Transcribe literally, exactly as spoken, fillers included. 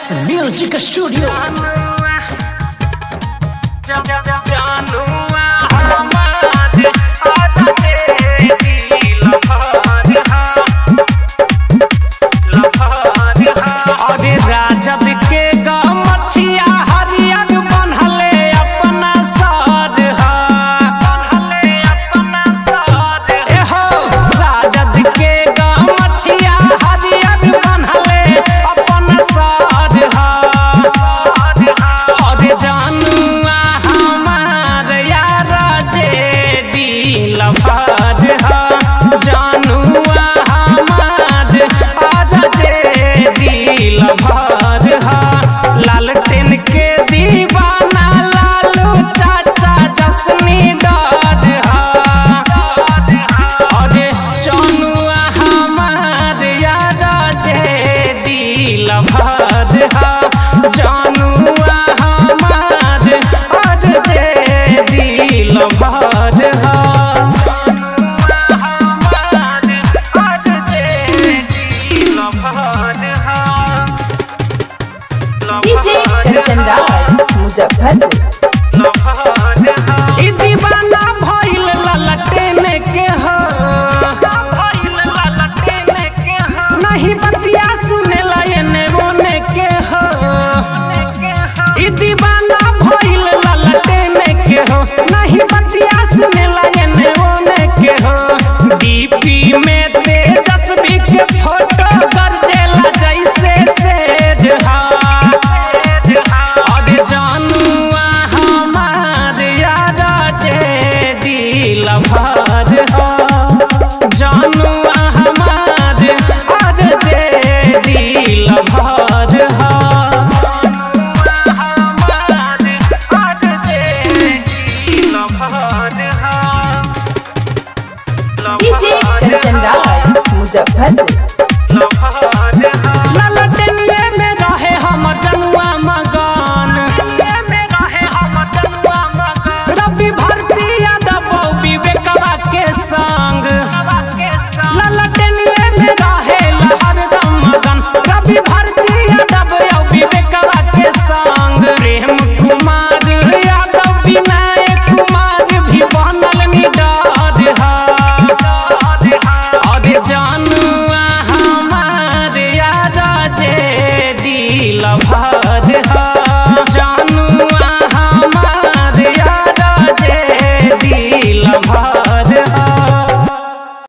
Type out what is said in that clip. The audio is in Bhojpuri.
X music studio. अरे राजद के गमछिया हरियर बनहले अपना सर बनहले अपना सर ए हो राजद के गमछिया हरियर बनहले अपना सर अरे जानुआ हमार यार जेडी लफर जानुआ हमार लभर लालटेन के दीवाना लालू चाचा जसनी डर अरे जनुआ हमार यार जेडी लभर जनुआ हमार अरे JD lover DJ Kanchan Raj Muzaffarpur.